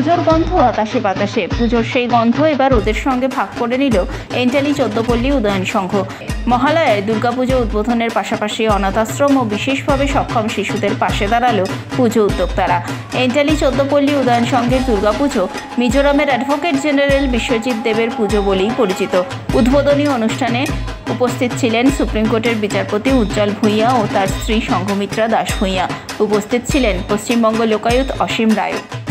পুজোর গন্ধ আকাশে বাতাসে। পুজোর সেই গন্ধ এবার ওদের সঙ্গে ভাগ করে নিল এন্টালি 14 পল্লী উদয়ন সংঘ। মহালয়ায় দুর্গাপুজো উদ্বোধনের পাশাপাশি অনাথ আশ্রম ও বিশেষভাবে সক্ষম শিশুদের পাশে দাঁড়ালো পুজো উদ্যোক্তারা। এন্টালি 14 পল্লী উদয়ন সংঘের দুর্গাপুজো মিজোরামের অ্যাডভোকেট জেনারেল বিশ্বজিৎ দেবের পুজো বলেই পরিচিত। উদ্বোধনী অনুষ্ঠানে উপস্থিত ছিলেন সুপ্রিম কোর্টের বিচারপতি উজ্জ্বল ভূঁইয়া ও তার স্ত্রী সংঘমিত্রা দাস ভূঁইয়া। উপস্থিত ছিলেন পশ্চিমবঙ্গ লোকায়ুক্ত অসীম রায়।